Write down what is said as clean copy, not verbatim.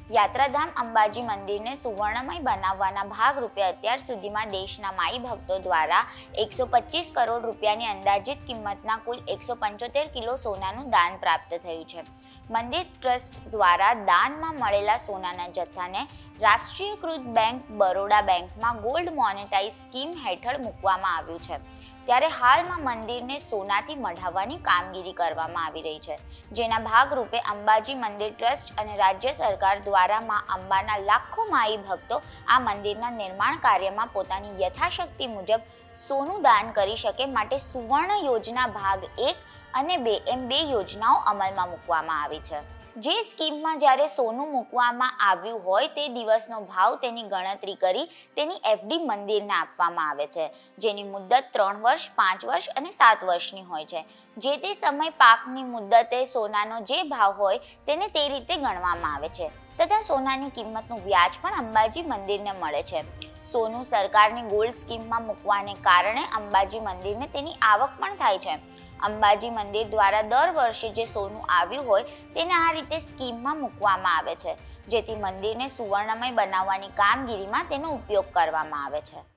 યાત્રાધામ અંબાજી મંદિરને સુવર્ણમય બનાવવાના ભાગરૂપે અત્યાર સુધીમાં દેશના માઈ ભક્તો દ્વારા 125 કરોડ રૂપિયાની અંદાજિત કિંમતના કુલ 175 કિલો સોનાનું દાન પ્રાપ્ત થયું છે. મંદિર ટ્રસ્ટ દ્વારા દાનમાં મળેલા સોનાના જથ્થાને રાષ્ટ્રીયકૃત બેંક બરોડા બેંકમાં ગોલ્ડ મોનેટાઇઝ સ્કીમ હેઠળ મૂકવામાં આવ્યું છે. ત્યારે હાલમાં મંદિરને સોનાથી મઢાવવાની કામગીરી કરવામાં આવી રહી છે, જેના ભાગરૂપે અંબાજી મંદિર ટ્રસ્ટ અને રાજ્ય સરકાર દ્વારા માં અંબાના લાખો માઈ ભક્તો આ મંદિરના નિર્માણ કાર્યમાં પોતાની યથાશક્તિ મુજબ સોનું દાન કરી શકે માટે સુવર્ણ યોજના ભાગ 1 અને 2 એમ 2 યોજનાઓ અમલમાં મૂકવામાં આવી છે. જે સ્કીમમાં જ્યારે સોનું મૂકવામાં આવ્યું હોય તે દિવસનો ભાવ તેની ગણતરી કરી તેની એફડી મંદિરને આપવામાં આવે છે, જેની મુદત 3 વર્ષ, 5 વર્ષ અને 7 વર્ષની હોય છે. જે તે સમય પાકની મુદતે સોનાનો જે ભાવ હોય તેને તે રીતે ગણવામાં આવે છે તથા સોનાની કિંમતનું વ્યાજ પણ અંબાજી મંદિરને મળે છે. સોનું સરકારની ગોલ્ડ સ્કીમમાં મૂકવાને કારણે અંબાજી મંદિરને તેની આવક પણ થાય છે. અંબાજી મંદિર દ્વારા દર વર્ષે જે સોનું આવ્યું હોય તેને આ રીતે સ્કીમમાં મૂકવામાં આવે છે, જેથી મંદિરને સુવર્ણમય બનાવવાની કામગીરીમાં તેનો ઉપયોગ કરવામાં આવે છે.